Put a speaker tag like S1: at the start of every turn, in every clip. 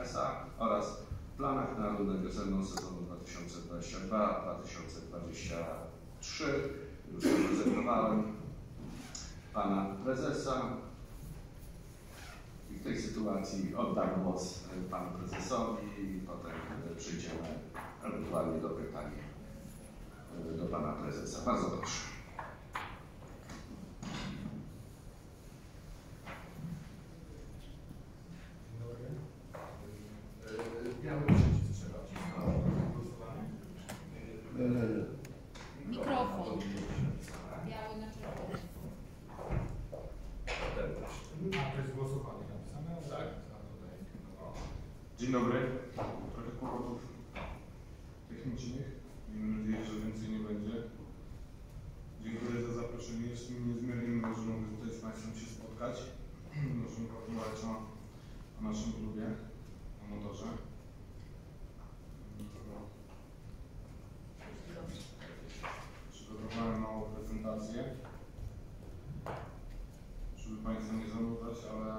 S1: SA oraz w planach na rundę wiosenną sezonu 2022-2023. Już zaprezentowałem pana prezesa i w tej sytuacji oddam głos panu prezesowi i potem przejdziemy ewentualnie do pytań do pana prezesa. Bardzo proszę.
S2: Mikrofon. Biały na czerwony.
S3: To jest głosowanie napisane?
S1: Tak.
S3: Dzień dobry. Trochę kłopotów technicznych. Mam nadzieję, że więcej nie będzie. Dziękuję za zaproszenie. Jest mi niezmiernie miło, że mogę tutaj z Państwem się spotkać. Możemy porozmawiać o naszym klubie, o motorze. Przygotowałem małą prezentację, żeby Państwa nie zanudzać, ale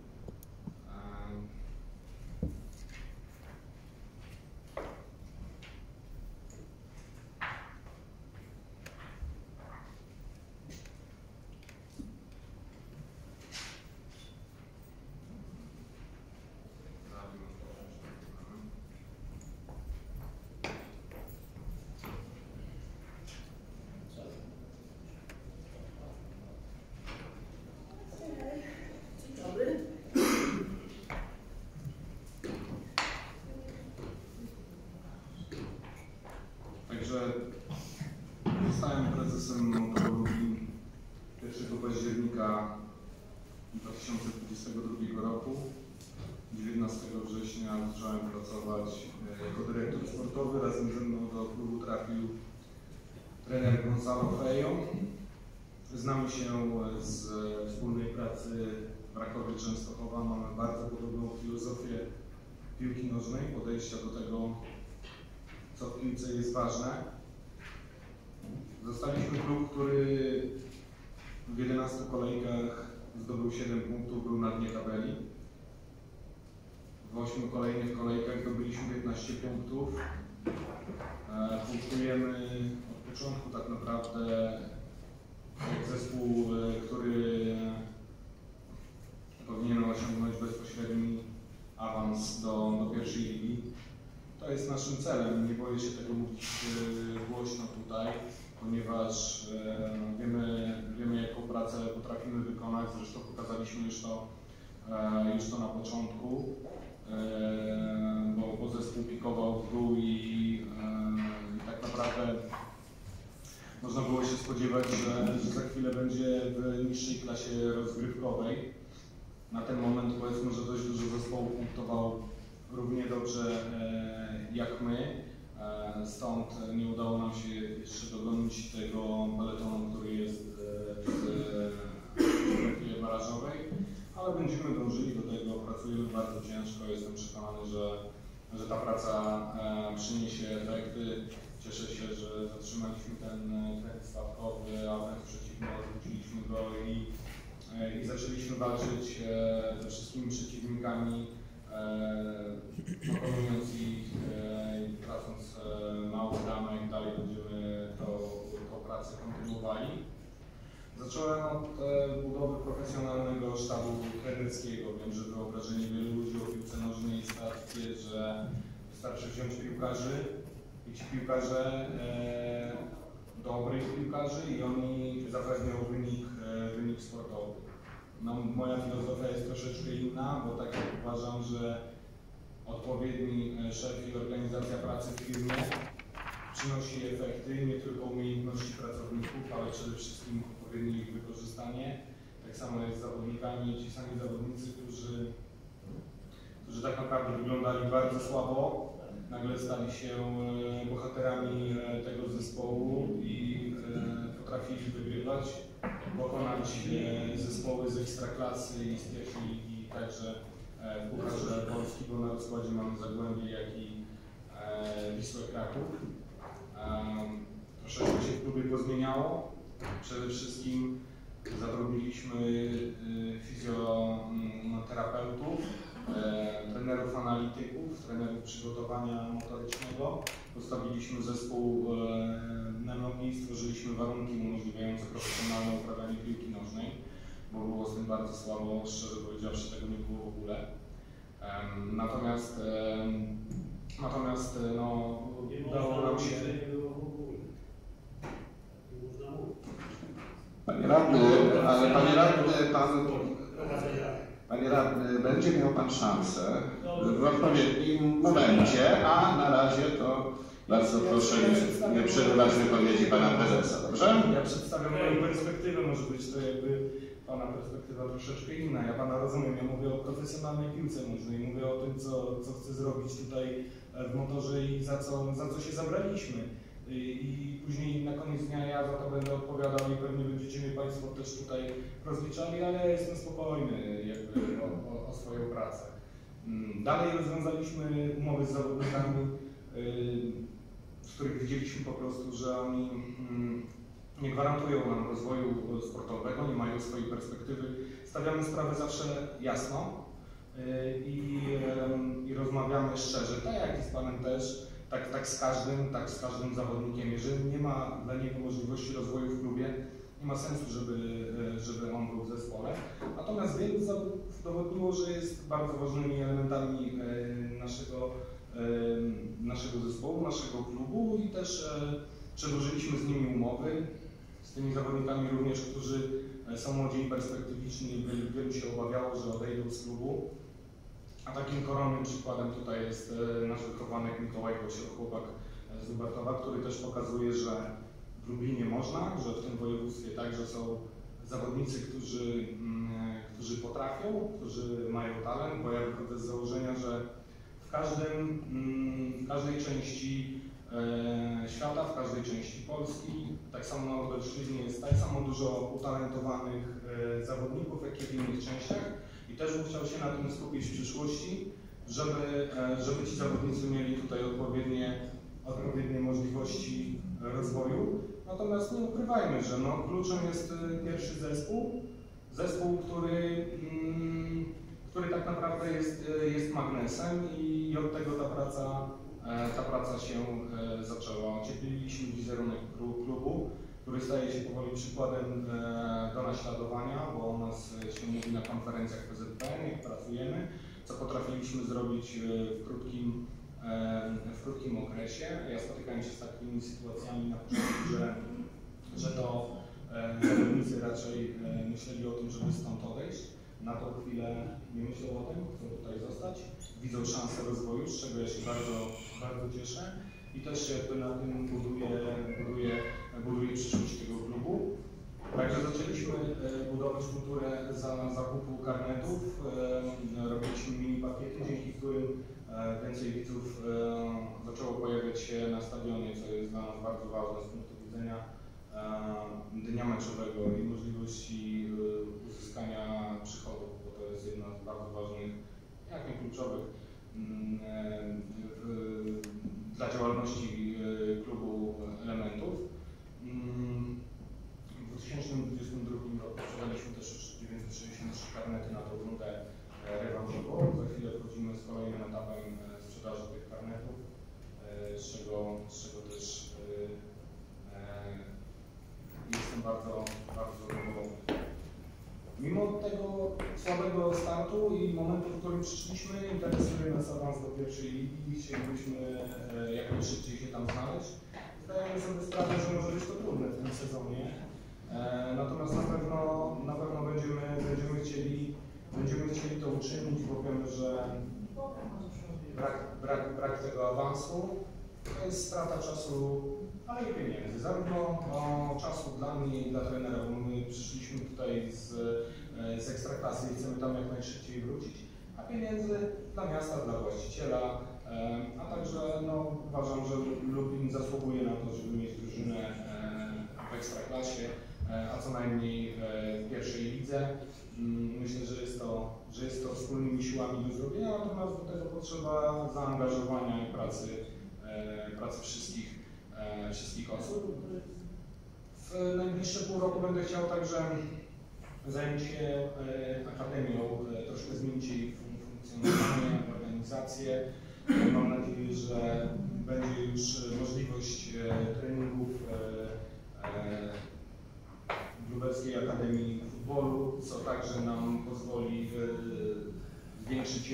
S3: Także zostałem prezesem Motorologii 1 października 2022 roku. 19 września zacząłem pracować jako dyrektor sportowy. Razem ze mną do klubu trafił trener Gonzalo Fejo. Znamy się z wspólnej pracy w Rakowie Częstochowa. Mamy bardzo podobną filozofię piłki nożnej, podejścia do tego, co w piłce jest ważne. Zostaliśmy klub, który w 11 kolejkach zdobył 7 punktów, był na dnie tabeli. W 8 kolejnych kolejkach zdobyliśmy 15 punktów. Punktujemy od początku tak naprawdę jak zespół, który powinien osiągnąć bezpośredni awans do pierwszej ligi. To jest naszym celem. Nie boję się tego mówić głośno tutaj, ponieważ wiemy jaką pracę potrafimy wykonać. Zresztą pokazaliśmy już to na początku, bo zespół pikował w dół i tak naprawdę można było się spodziewać, że za chwilę będzie w niższej klasie rozgrywkowej. Na ten moment powiedzmy, że dość dużo zespołów punktował równie dobrze jak my, stąd nie udało nam się jeszcze dogonić tego peletonu, który jest w strefie barażowej, ale będziemy dążyli do tego, pracujemy bardzo ciężko, jestem przekonany, że ta praca przyniesie efekty. Cieszę się, że zatrzymaliśmy ten trend spadkowy, a wręcz przeciwnie, odwróciliśmy go i zaczęliśmy walczyć ze wszystkimi przeciwnikami, pokonując ich, tracąc mało bramek, dalej będziemy tą pracę kontynuowali. Zacząłem od budowy profesjonalnego sztabu trenerskiego. Wiem, że wyobrażenie wielu ludzi o piłce nożnej jest takie, że wystarczy wziąć piłkarzy i ci piłkarze, dobrych piłkarzy, i oni zapewnią wynik sportowy. No, moja filozofia jest troszeczkę inna, bo tak jak uważam, że odpowiedni szef i organizacja pracy w firmie przynosi efekty, nie tylko umiejętności pracowników, ale przede wszystkim odpowiednie ich wykorzystanie. Tak samo jest z zawodnikami. Ci sami zawodnicy, którzy tak naprawdę wyglądali bardzo słabo, nagle stali się bohaterami tego zespołu i potrafili wygrywać, pokonać zespoły z ekstraklasy i z pierwszej ligi, także w Pucharze Polski, bo na rozkładzie mamy Zagłębie, jak i Wisłę Kraków. Troszeczkę się w klubie pozmieniało. Przede wszystkim zatrudniliśmy fizjoterapeutów, trenerów analiz analityków, trenerów przygotowania motorycznego. Postawiliśmy zespół na nogi i stworzyliśmy warunki umożliwiające profesjonalne uprawianie piłki nożnej, bo było z tym bardzo słabo, szczerze powiedziawszy, tego nie było w ogóle. Natomiast no, udało nam się...
S1: Panie radny, ale panie radny, będzie miał pan szansę w odpowiednim momencie, a na razie to bardzo proszę nie przerywać wypowiedzi pana prezesa, dobrze?
S3: Ja przedstawiam moją perspektywę, może być to jakby pana perspektywa troszeczkę inna. Ja pana rozumiem, ja mówię o profesjonalnej piłce nożnej, mówię o tym, co chcę zrobić tutaj w motorze i za co się zabraliśmy. I później na koniec dnia ja za to będę odpowiadał i pewnie będziecie mnie Państwo też tutaj rozliczali, ale ja jestem spokojny jakby o swoją pracę. Dalej rozwiązaliśmy umowy z zawodnikami, z których widzieliśmy po prostu, że oni nie gwarantują nam rozwoju sportowego, nie mają swojej perspektywy. Stawiamy sprawę zawsze jasno i rozmawiamy szczerze, tak jak i z Panem też. Tak z każdym zawodnikiem. Jeżeli nie ma dla niego możliwości rozwoju w klubie, nie ma sensu, żeby on był w zespole. Natomiast wielu zawodników udowodniło, że jest bardzo ważnymi elementami naszego zespołu, naszego klubu i też przedłużyliśmy z nimi umowy. Z tymi zawodnikami również, którzy są młodzi i perspektywiczni, wielu się obawiało, że odejdą z klubu. A takim koronnym przykładem tutaj jest nasz wychowanek Mikołaj chłopak z Lubartowa, który też pokazuje, że w Lublinie można, że w tym województwie także są zawodnicy, którzy potrafią, którzy mają talent, bo ja wychodzę z założenia, że w każdej części świata, w każdej części Polski, tak samo na Lubelszczyźnie jest tak samo dużo utalentowanych zawodników, jak i w innych częściach. I też bym chciał się na tym skupić w przyszłości, żeby ci zawodnicy mieli tutaj odpowiednie możliwości rozwoju. Natomiast nie ukrywajmy, że no, kluczem jest pierwszy zespół, który tak naprawdę jest magnesem i od tego ta praca się zaczęła. Ociepliliśmy wizerunek klubu, który staje się powoli przykładem do naśladowania, bo o nas się mówi na konferencjach PZPN, jak pracujemy, co potrafiliśmy zrobić w krótkim okresie. Ja spotykałem się z takimi sytuacjami na początku, że to zawodnicy raczej myśleli o tym, żeby stąd odejść. Na tą chwilę nie myślą o tym, chcą tutaj zostać, widzą szansę rozwoju, z czego ja się bardzo, bardzo cieszę. I też jakby na tym buduje przyszłość tego klubu. Także zaczęliśmy budować kulturę zakupu karnetów. Robiliśmy mini pakiety, dzięki którym więcej widzów zaczęło pojawiać się na stadionie, co jest dla nas bardzo ważne z punktu widzenia dnia meczowego i możliwości uzyskania przychodów, bo to jest jedna z bardzo ważnych, jak nie kluczowych, dla działalności klubu elementów. W 2022 roku sprzedaliśmy też już 963 karnety na tą rundę rewanżową. Za chwilę wchodzimy z kolejnym etapem sprzedaży tych karnetów, z czego też jestem bardzo, bardzo zadowolony. Mimo tego słabego startu i momentu, w którym przyszliśmy, interesuje nas awans do pierwszej ligi, chcielibyśmy jak najszybciej się tam znaleźć. Zdajemy sobie sprawę, że może być to trudne w tym sezonie, natomiast na pewno będziemy chcieli to uczynić, bo wiemy, że brak tego awansu to jest strata czasu, ale i pieniędzy. Zarówno czasu dla mnie i dla trenera, bo my przyszliśmy tutaj z Ekstraklasy i chcemy tam jak najszybciej wrócić, a pieniędzy dla miasta, dla właściciela, a także no, uważam, że Lublin zasługuje na to, żeby mieć drużynę w Ekstraklasie, a co najmniej w pierwszej lidze. Myślę, że jest to wspólnymi siłami do zrobienia, natomiast do tego potrzeba zaangażowania i pracy wszystkich osób. W najbliższe pół roku będę chciał także zająć się akademią, troszkę zmienić jej funkcjonowanie, organizację. informacje. Mam nadzieję, że będzie już możliwość treningów w Lubelskiej Akademii Futbolu, co także nam pozwoli zwiększyć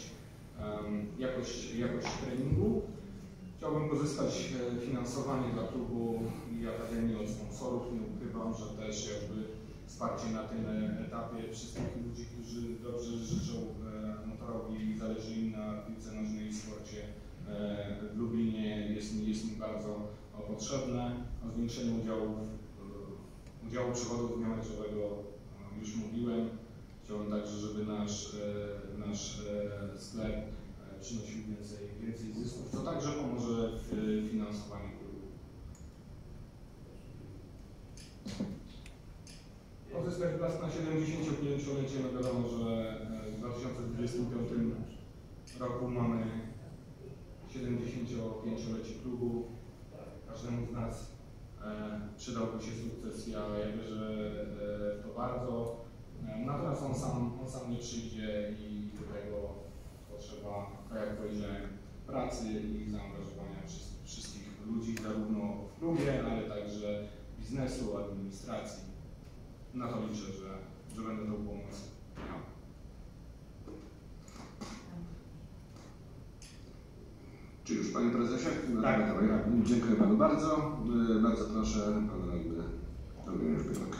S3: jakość treningu. Chciałbym pozyskać finansowanie dla klubu i Akademii od sponsorów. Nie ukrywam, że też jakby wsparcie na tym etapie wszystkich ludzi, którzy dobrze życzą Motorowi i zależy im na piłce nożnej i sporcie w Lublinie jest mi bardzo potrzebne. O zwiększeniu udziału przychodów dnia meczowego już mówiłem. Chciałbym także, żeby nasz sklep przynosił więcej zysków, co także pomoże w finansowaniu klubu. Pozyskać blask na 75-lecie, no wiadomo, że w 2025 roku mamy 75-lecie klubu. Każdemu z nas przydałby się sukces, ja wierzę w to bardzo. Natomiast on sam nie przyjdzie i do tego potrzeba, tak jak powiedziałem, pracy i zaangażowania wszystkich ludzi, zarówno w klubie, ale także biznesu, administracji. Na to liczę, że będę tą pomoc miał.
S1: Czy już Panie Prezesie?
S3: Tak.
S1: Dziękuję Panu bardzo. Bardzo proszę Pana radny Eugeniusz Bielak.